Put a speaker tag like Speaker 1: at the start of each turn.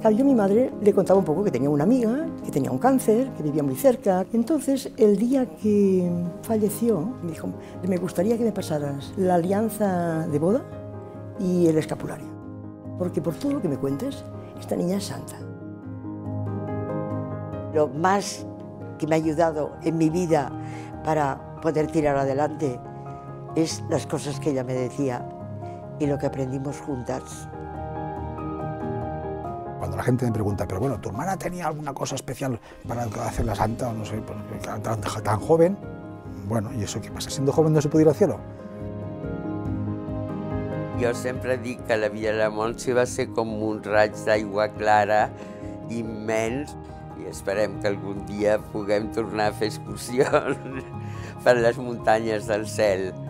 Speaker 1: Claro, yo a mi madre le contaba un poco que tenía una amiga, que tenía un cáncer, que vivía muy cerca. Entonces, el día que falleció, me dijo, me gustaría que me pasaras la alianza de boda y el escapulario, porque por todo lo que me cuentes, esta niña es santa.
Speaker 2: Lo más que me ha ayudado en mi vida para poder tirar adelante es las cosas que ella me decía y lo que aprendimos juntas.
Speaker 3: Cuando la gente me pregunta, pero bueno, ¿tu hermana tenía alguna cosa especial para hacerla santa o no sé, tan joven? Bueno, ¿y eso qué pasa? ¿Siendo joven no se puede ir al cielo?
Speaker 4: Jo sempre dic que la vida de la Montse va ser com un raig d'aigua clara, immens, i esperem que algun dia puguem tornar a fer excursions per les muntanyes del cel.